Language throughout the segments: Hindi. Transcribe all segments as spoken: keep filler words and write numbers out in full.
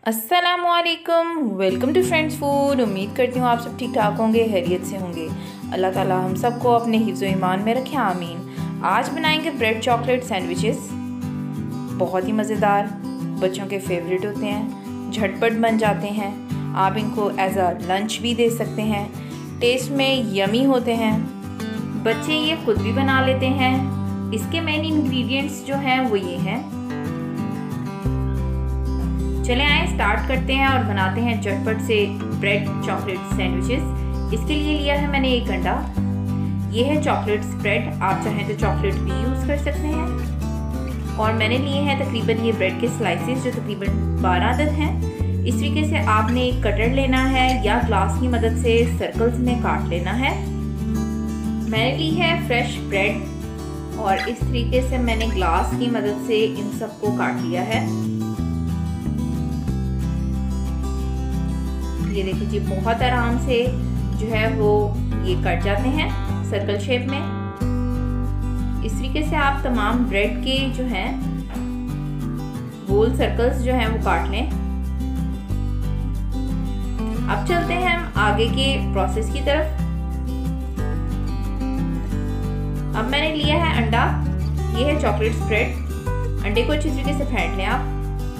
अस्सलामुअलैकुम, वेलकम टू फ्रेंड्स फूड। उम्मीद करती हूँ आप सब ठीक ठाक होंगे, खैरियत से होंगे। अल्लाह ताला हम सबको अपने हिफ्ज़ ईमान में रखे, आमीन। आज बनाएंगे ब्रेड चॉकलेट सैंडविचेस। बहुत ही मज़ेदार, बच्चों के फेवरेट होते हैं, झटपट बन जाते हैं। आप इनको एज अ लंच भी दे सकते हैं, टेस्ट में यमी होते हैं। बच्चे ये खुद भी बना लेते हैं। इसके मेन इंग्रेडिएंट्स जो हैं वो ये हैं। चले आए स्टार्ट करते हैं और बनाते हैं झटपट से ब्रेड चॉकलेट सैंडविचेस। इसके लिए लिया है मैंने एक अंडा। ये है चॉकलेट स्प्रेड, आप चाहें तो चॉकलेट भी यूज़ कर सकते हैं। और मैंने लिए हैं तकरीबन ये ब्रेड के स्लाइसेस जो तकरीबन बारह अदद हैं। इस तरीके से आपने एक कटर लेना है या ग्लास की मदद से सर्कल्स में काट लेना है। मैंने ली है फ्रेश ब्रेड और इस तरीके से मैंने ग्लास की मदद से इन सबको काट लिया है। ये देखिए जी, बहुत आराम से जो है वो ये कट जाते हैं सर्कल शेप में। इस तरीके से आप तमाम ब्रेड के जो हैं गोल सर्कल्स जो हैं वो काट लें। अब चलते हैं हम आगे के प्रोसेस की तरफ। अब मैंने लिया है अंडा, ये है चॉकलेट स्प्रेड। अंडे को अच्छी तरीके से फेंट लें आप।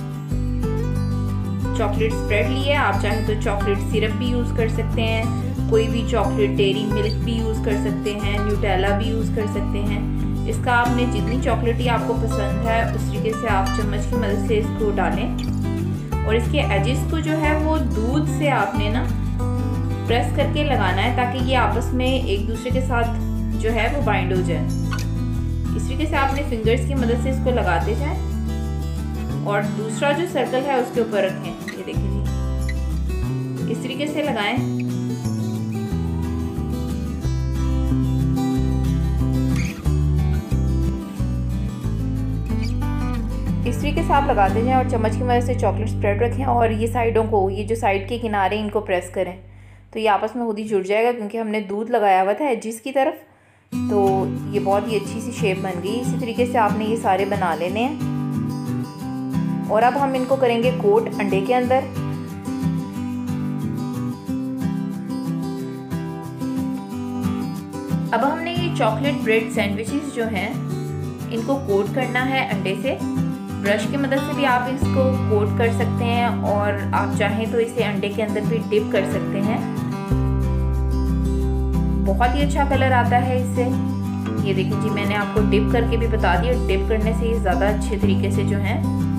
चॉकलेट स्प्रेड लिए, आप चाहें तो चॉकलेट सिरप भी यूज़ कर सकते हैं, कोई भी चॉकलेट डेयरी मिल्क भी यूज़ कर सकते हैं, न्यूटेला भी यूज़ कर सकते हैं। इसका आपने जितनी चॉकलेटी आपको पसंद है उस तरीके से आप चम्मच की मदद से इसको डालें। और इसके एजेस को जो है वो दूध से आपने ना प्रेस करके लगाना है ताकि ये आपस में एक दूसरे के साथ जो है वो बाइंड हो जाए। इस तरीके से आपने फिंगर्स की मदद से इसको लगाते जाएं और दूसरा जो सर्कल है उसके ऊपर रखें। ये देखिए जी, इस तरीके से लगाएं। इस तरीके से आप लगाते जाएं और चम्मच की मदद से चॉकलेट स्प्रेड रखें और ये साइडों को, ये जो साइड के किनारे इनको प्रेस करें तो ये आपस में खुद ही जुड़ जाएगा क्योंकि हमने दूध लगाया हुआ था एजिस की तरफ। तो ये बहुत ही अच्छी सी शेप बन गई। इसी तरीके से आपने ये सारे बना लेने हैं और अब हम इनको करेंगे कोट अंडे के अंदर। अब हमने ये चॉकलेट ब्रेड सैंडविचेस जो हैं इनको कोट करना है अंडे से। ब्रश की मदद से भी आप इसको कोट कर सकते हैं और आप चाहें तो इसे अंडे के अंदर भी डिप कर सकते हैं। बहुत ही अच्छा कलर आता है इससे। ये देखिए जी, मैंने आपको डिप करके भी बता दिया। डिप करने से ये ज़्यादा अच्छे तरीके से जो है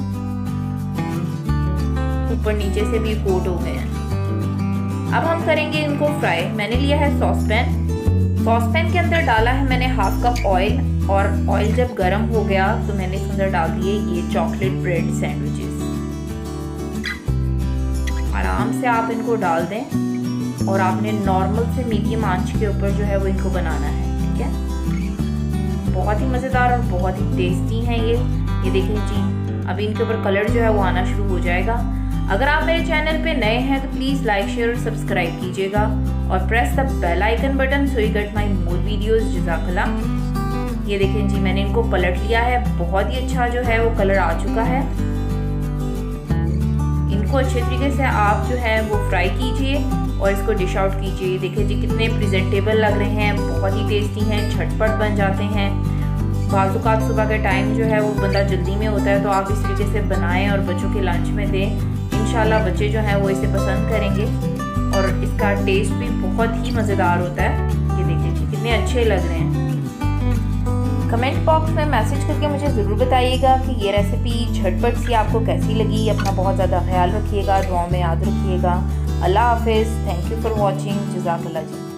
ऊपर नीचे से भी कोट हो गए हैं। अब हम करेंगे इनको फ्राई। मैंने लिया है सॉस पैन। सॉस पैन के अंदर डाला है मैंने हाफ कप ऑयल और ऑयल जब गर्म हो गया तो मैंने इसके अंदर डाल दिए ये चॉकलेट ब्रेड सैंडविचेस। आराम से आप इनको डाल दें और आपने नॉर्मल से मीडियम आंच के ऊपर जो है वो इनको बनाना है, ठीक है। बहुत ही मज़ेदार और बहुत ही टेस्टी हैं ये। ये देखिए जी, अभी इनके ऊपर कलर जो है वो आना शुरू हो जाएगा। अगर आप मेरे चैनल पे नए हैं तो प्लीज़ लाइक शेयर और सब्सक्राइब कीजिएगा और press the bell icon button so you get my more videos. जज़ाकल्लाह। ये देखें जी, मैंने इनको पलट लिया है। बहुत ही अच्छा जो है वो कलर आ चुका है। इनको अच्छे तरीके से आप जो है वो फ्राई कीजिए और इसको डिश आउट कीजिए। देखिए जी, कितने प्रेजेंटेबल लग रहे हैं, बहुत ही टेस्टी हैं, झटपट बन जाते हैं। बाज़ सुबह के टाइम जो है वो बंदा जल्दी में होता है तो आप इस तरीके से बनाएं और बच्चों के लंच में दें। इंशाल्लाह बच्चे जो हैं वो इसे पसंद करेंगे और इसका टेस्ट भी बहुत ही मज़ेदार होता है। ये देखिए जी, कितने अच्छे लग रहे हैं। कमेंट बॉक्स में मैसेज करके मुझे ज़रूर बताइएगा कि ये रेसिपी झटपट सी आपको कैसी लगी। अपना बहुत ज़्यादा ख्याल रखिएगा, दुआओं में याद रखिएगा। अल्लाह हाफिज़। Thank you for watching. जज़ाकल्लाह जी।